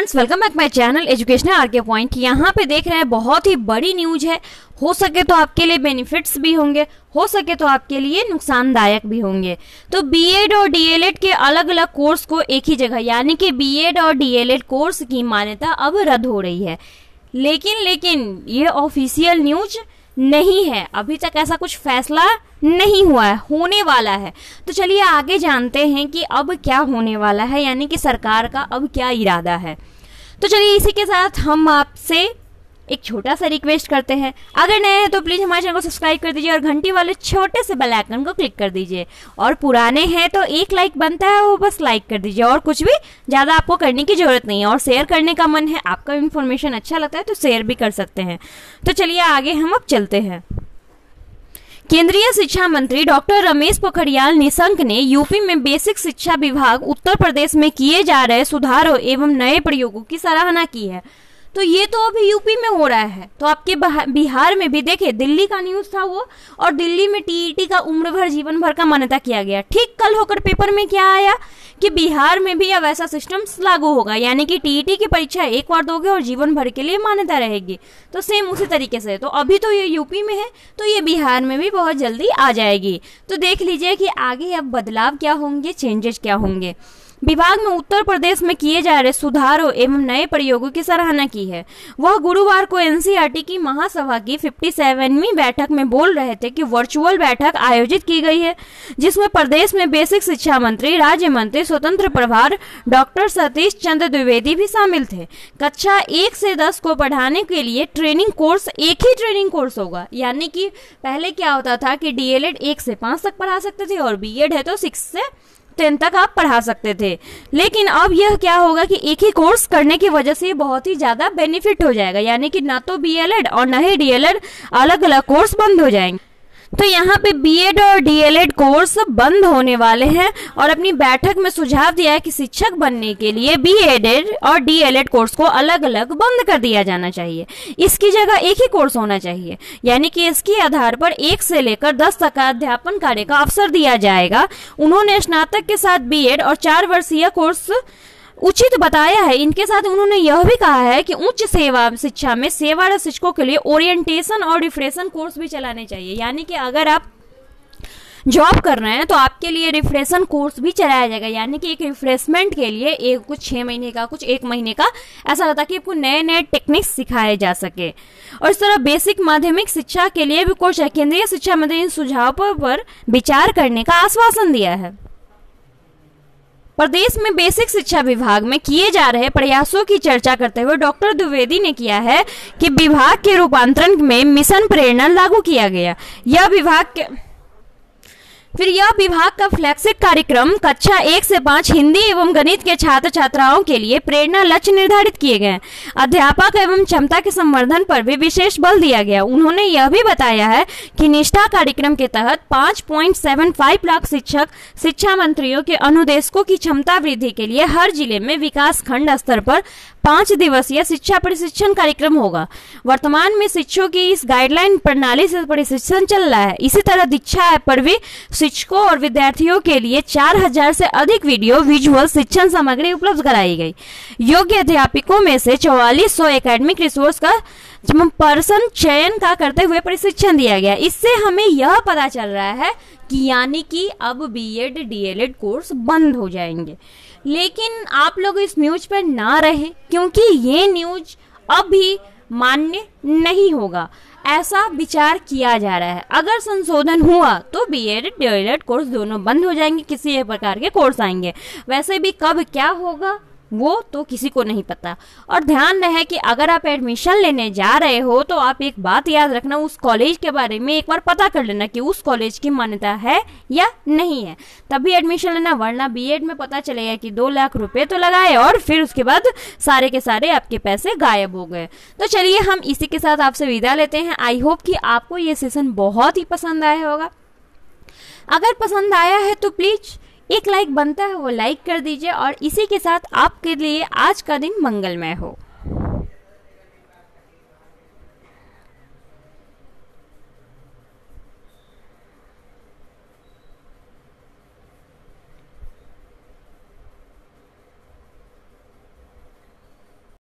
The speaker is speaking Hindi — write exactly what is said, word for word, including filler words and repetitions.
Friends, welcome back my channel educational RK point. यहाँ पे देख रहे हैं बहुत ही बड़ी न्यूज है। हो सके तो आपके लिए बेनिफिट्स भी होंगे, हो सके तो आपके लिए नुकसानदायक भी होंगे। तो बीएड और डीएलएड के अलग अलग कोर्स को एक ही जगह यानी कि बीएड और डीएलएड कोर्स की मान्यता अब रद्द हो रही है। लेकिन लेकिन ये ऑफिशियल न्यूज नहीं है, अभी तक ऐसा कुछ फैसला नहीं हुआ है, होने वाला है। तो चलिए आगे जानते हैं कि अब क्या होने वाला है, यानी कि सरकार का अब क्या इरादा है। तो चलिए इसी के साथ हम आपसे एक छोटा सा रिक्वेस्ट करते हैं, अगर नए हैं तो प्लीज हमारे चैनल को सब्सक्राइब कर दीजिए और घंटी वाले छोटे से बेल आइकन को क्लिक कर दीजिए। और पुराने हैं तो एक लाइक बनता है, वो बस लाइक कर दीजिए और कुछ भी ज्यादा आपको करने की जरूरत नहीं है। और शेयर करने का मन है, आपका इन्फॉर्मेशन अच्छा लगता है तो शेयर भी कर सकते हैं। तो चलिए आगे हम अब चलते हैं। केंद्रीय शिक्षा मंत्री डॉक्टर रमेश पोखरियाल निशंक ने यूपी में बेसिक शिक्षा विभाग उत्तर प्रदेश में किए जा रहे सुधारों एवं नए प्रयोगों की सराहना की है। तो ये तो अभी यूपी में हो रहा है, तो आपके बिहार में भी देखिए, दिल्ली का न्यूज था वो, और दिल्ली में टीईटी का उम्र भर जीवन भर का मान्यता किया गया। ठीक कल होकर पेपर में क्या आया कि बिहार में भी अब ऐसा सिस्टम लागू होगा, यानी कि टीईटी की परीक्षा एक बार दोगे और जीवन भर के लिए मान्यता रहेगी। तो सेम उसी तरीके से, तो अभी तो ये यूपी में है, तो ये बिहार में भी बहुत जल्दी आ जाएगी। तो देख लीजिए कि आगे अब बदलाव क्या होंगे, चेंजेस क्या होंगे। विभाग में उत्तर प्रदेश में किए जा रहे सुधारों एवं नए प्रयोगों की सराहना की है। वह गुरुवार को एनसीईआरटी की महासभा की सत्तावनवीं बैठक में बोल रहे थे कि वर्चुअल बैठक आयोजित की गई है, जिसमें प्रदेश में बेसिक शिक्षा मंत्री, राज्य मंत्री स्वतंत्र प्रभार डॉक्टर सतीश चंद्र द्विवेदी भी शामिल थे। कक्षा एक से दस को पढ़ाने के लिए ट्रेनिंग कोर्स एक ही ट्रेनिंग कोर्स होगा, यानी कि पहले क्या होता था कि डीएलएड एक से पांच तक पढ़ा सकते थे और बीएड है तो सिक्स से टेन तक आप पढ़ा सकते थे। लेकिन अब यह क्या होगा कि एक ही कोर्स करने की वजह से बहुत ही ज्यादा बेनिफिट हो जाएगा, यानी कि ना तो बीएलएड और ना ही डीएलएड अलग अलग कोर्स बंद हो जाएंगे। तो यहाँ पे बीएड और डीएलएड कोर्स बंद होने वाले हैं और अपनी बैठक में सुझाव दिया है कि शिक्षक बनने के लिए बीएड और डीएलएड कोर्स को अलग अलग बंद कर दिया जाना चाहिए। इसकी जगह एक ही कोर्स होना चाहिए, यानी कि इसके आधार पर एक से लेकर दस तक का अध्यापन कार्य का अवसर दिया जाएगा। उन्होंने स्नातक के साथ बीएड और चार वर्षीय कोर्स उचित बताया है। इनके साथ उन्होंने यह भी कहा है कि उच्च सेवा शिक्षा में सेवारत शिक्षकों के लिए ओरिएंटेशन और रिफ्रेशन कोर्स भी चलाने चाहिए, यानी कि अगर आप जॉब कर रहे हैं तो आपके लिए रिफ्रेशन कोर्स भी चलाया जाएगा, यानी कि एक रिफ्रेशमेंट के लिए एक कुछ छह महीने का, कुछ एक महीने का ऐसा होता है कि आपको नए नए टेक्निक्स सिखाए जा सके। और इस तरह बेसिक माध्यमिक शिक्षा के लिए भी कोर्स है। केंद्रीय शिक्षा मंत्री इन सुझावों पर विचार करने का आश्वासन दिया है। प्रदेश में बेसिक शिक्षा विभाग में किए जा रहे प्रयासों की चर्चा करते हुए डॉक्टर द्विवेदी ने किया है कि विभाग के रूपांतरण में मिशन प्रेरणा लागू किया गया। यह विभाग के फिर यह विभाग का फ्लैगशिप कार्यक्रम कक्षा एक से पांच हिंदी एवं गणित के छात्र छात्राओं के लिए प्रेरणा लक्ष्य निर्धारित किए गए। अध्यापक एवं क्षमता के संवर्धन पर भी विशेष बल दिया गया। उन्होंने यह भी बताया है कि निष्ठा कार्यक्रम के तहत पाँच पॉइंट सात पाँच लाख शिक्षक शिक्षा मंत्रियों के अनुदेशकों की क्षमता वृद्धि के लिए हर जिले में विकास खंड स्तर पर पांच दिवसीय शिक्षा प्रशिक्षण कार्यक्रम होगा। वर्तमान में शिक्षकों की इस गाइडलाइन प्रणाली से प्रशिक्षण चल रहा है। इसी तरह दीक्षा ऐप पर भी शिक्षकों और विद्यार्थियों के लिए चार हजार से अधिक वीडियो विजुअल शिक्षण सामग्री उपलब्ध कराई गई। योग्य अध्यापकों में से चौवालीस सौ एकेडमिक रिसोर्स का पर्सन चयन का करते हुए प्रशिक्षण दिया गया। इससे हमें यह पता चल रहा है कि यानी कि अब बीएड डीएलएड कोर्स बंद हो जाएंगे। लेकिन आप लोग इस न्यूज पर ना रहे, क्योंकि ये न्यूज अभी मान्य नहीं होगा, ऐसा विचार किया जा रहा है। अगर संशोधन हुआ तो बीएड डीएलएड कोर्स दोनों बंद हो जाएंगे, किसी एक प्रकार के कोर्स आएंगे। वैसे भी कब क्या होगा वो तो किसी को नहीं पता। और ध्यान रहे कि अगर आप एडमिशन लेने जा रहे हो तो आप एक बात याद रखना, उस कॉलेज के बारे में एक बार पता कर लेना कि उस कॉलेज की मान्यता है या नहीं है, तभी एडमिशन लेना। वरना बीएड में पता चलेगा कि दो लाख रुपए तो लगाए और फिर उसके बाद सारे के सारे आपके पैसे गायब हो गए। तो चलिए हम इसी के साथ आपसे विदा लेते हैं। आई होप कि आपको ये सेशन बहुत ही पसंद आया होगा। अगर पसंद आया है तो प्लीज एक लाइक बनता है, वो लाइक कर दीजिए। और इसी के साथ आपके लिए आज का दिन मंगलमय हो।